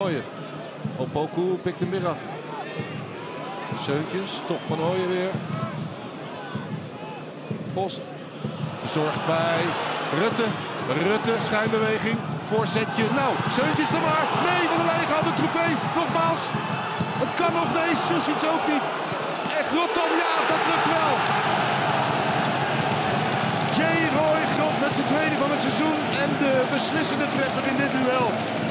Ooyen. Opoku pikt hem weer af. Seuntjes, toch van Ooyen weer. Post. Bezorgd bij Rutte. Rutte, schijnbeweging. Voorzetje. Nou, Seuntjes er maar. Nee, van der Leyen gaat de Troepé. Nogmaals. Het kan nog, nee, Susic ook niet. En Grotton, ja, dat lukt wel. Jay Roy Grot met zijn tweede van het seizoen. En de beslissende treffer in dit duel.